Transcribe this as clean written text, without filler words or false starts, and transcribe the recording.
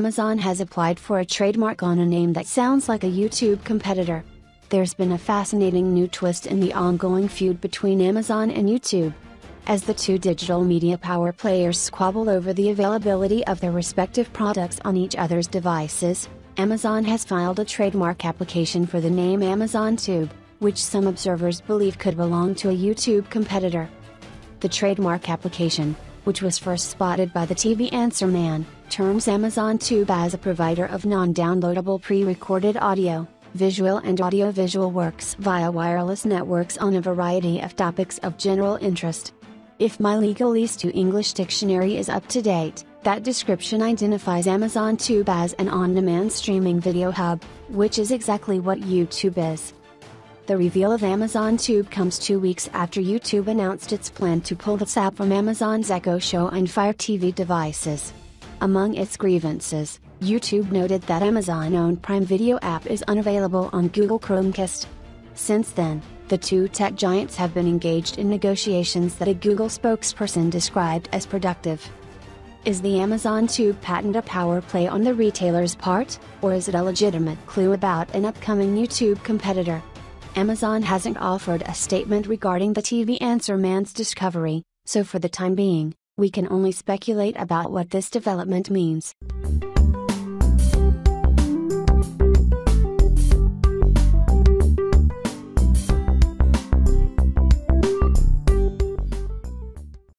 Amazon has applied for a trademark on a name that sounds like a YouTube competitor. There's been a fascinating new twist in the ongoing feud between Amazon and YouTube. As the two digital media power players squabble over the availability of their respective products on each other's devices, Amazon has filed a trademark application for the name Amazon Tube, which some observers believe could belong to a YouTube competitor. The trademark application, which was first spotted by the TV Answer Man, terms Amazon Tube as a provider of non-downloadable pre-recorded audio, visual and audio-visual works via wireless networks on a variety of topics of general interest. If my legalese to English dictionary is up to date, that description identifies Amazon Tube as an on-demand streaming video hub, which is exactly what YouTube is. The reveal of Amazon Tube comes 2 weeks after YouTube announced its plan to pull this app from Amazon's Echo Show and Fire TV devices. Among its grievances, YouTube noted that Amazon-owned Prime Video app is unavailable on Google Chromecast. Since then, the two tech giants have been engaged in negotiations that a Google spokesperson described as productive. Is the Amazon Tube patent a power play on the retailer's part, or is it a legitimate clue about an upcoming YouTube competitor? Amazon hasn't offered a statement regarding the TV Answer Man's discovery, so for the time being, we can only speculate about what this development means.